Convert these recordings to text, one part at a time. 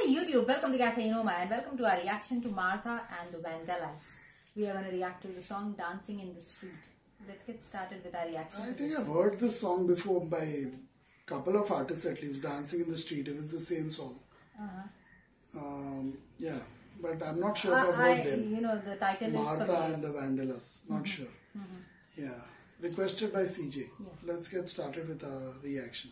Namaste YouTube, welcome to Cafe Noma and welcome to our reaction to Martha and the Vandellas. We are going to react to the song Dancing in the Street. Let's get started with our reaction. I think I've heard this song before by a couple of artists at least, Dancing in the Street. It was the same song. Yeah, but I'm not sure if I've heard them. You know, the title Martha is Martha and the Vandellas. Not sure. Yeah, requested by CJ. Yeah. Let's get started with our reaction.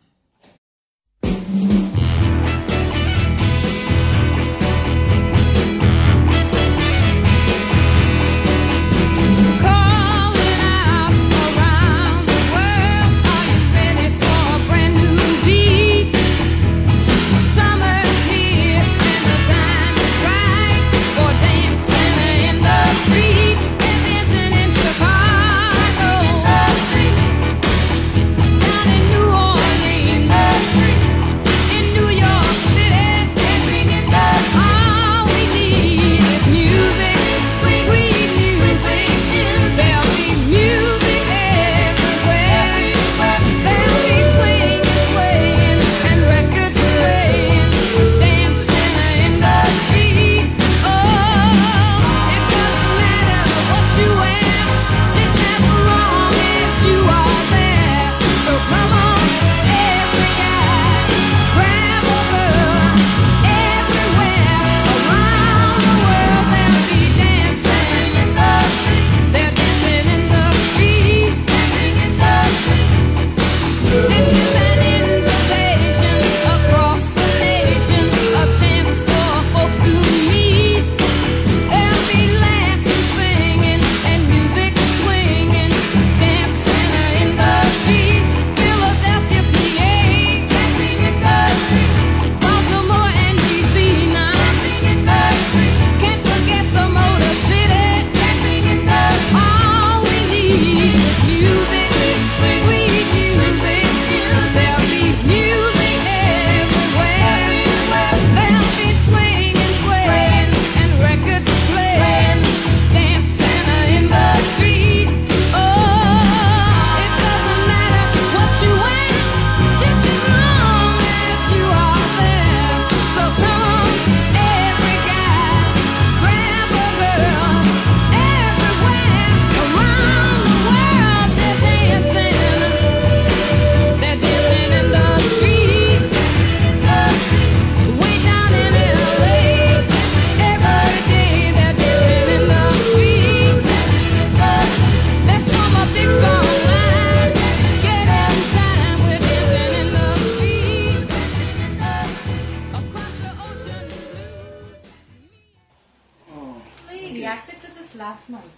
Reacted to this last month.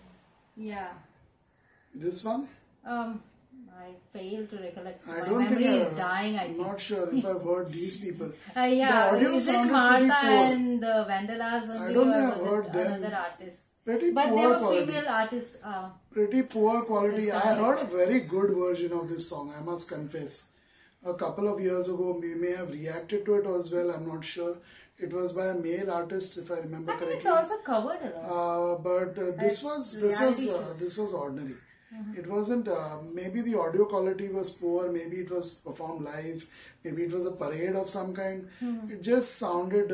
Yeah. This one? I fail to recollect. I My don't memory think is dying, I I'm think. not sure if I've heard these people. Yeah, the audio is it sounded Martha pretty poor. and the Vandellas only, I don't think or I've was heard it them. another artist? Pretty But poor they were quality. female artists. Pretty poor quality. Just I heard a very good version of this song, I must confess. A couple of years ago, we may have reacted to it as well, I'm not sure. It was by a male artist, if I remember I think correctly. it's also covered a lot. But this was ordinary. It wasn't. Maybe the audio quality was poor. Maybe it was performed live. Maybe it was a parade of some kind. It just sounded,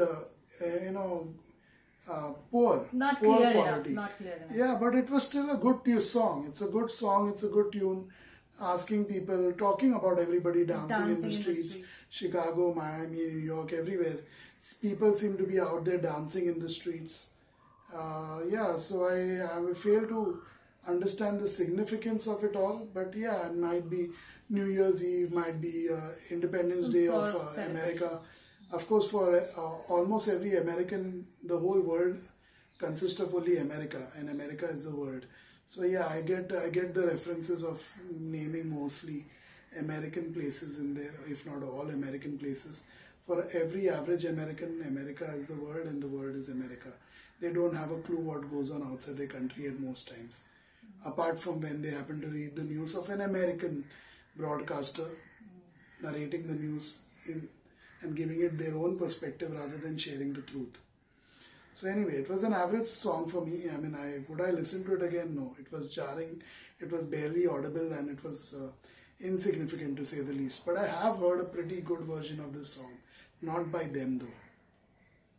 poor. Not poor clear quality. enough. Not clear enough. Yeah, but it was still a good song. It's a good song. It's a good tune. Asking people, talking about everybody dancing in the streets. Chicago, Miami, New York, everywhere. People seem to be out there dancing in the streets. Yeah, so I fail to understand the significance of it all. But yeah, it might be New Year's Eve, might be Independence Day of America. Of course, for almost every American, the whole world consists of only America, and America is the world. So yeah, I get the references of naming mostly American places in there, if not all American places. For every average American, America is the world and the world is America. They don't have a clue what goes on outside their country at most times. Apart from when they happen to read the news of an American broadcaster narrating the news and giving it their own perspective rather than sharing the truth. So anyway, it was an average song for me. I mean, would I listen to it again? No. It was jarring, it was barely audible, and it was insignificant to say the least. But I have heard a pretty good version of this song. Not by them though.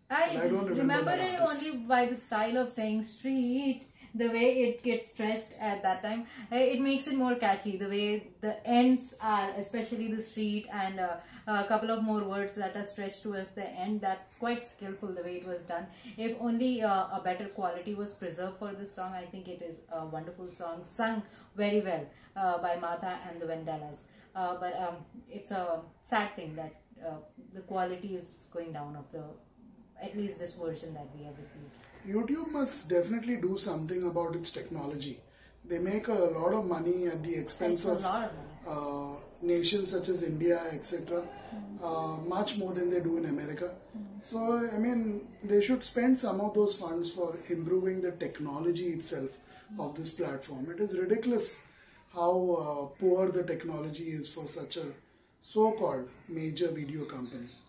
I don't remember that it artist. only by the style of saying street, the way it gets stretched at that time. It makes it more catchy. The way the ends are, especially the street, and a couple of more words that are stretched towards the end. That's quite skillful the way it was done. If only a better quality was preserved for this song, I think it is a wonderful song, sung very well by Martha and the Vandellas. But it's a sad thing that the quality is going down of the, at least this version that we have received. YouTube must definitely do something about its technology. They make a lot of money at the expense of nations such as India, etc. Much more than they do in America. So, I mean, they should spend some of those funds for improving the technology itself of this platform. It is ridiculous how poor the technology is for such a so-called major video company.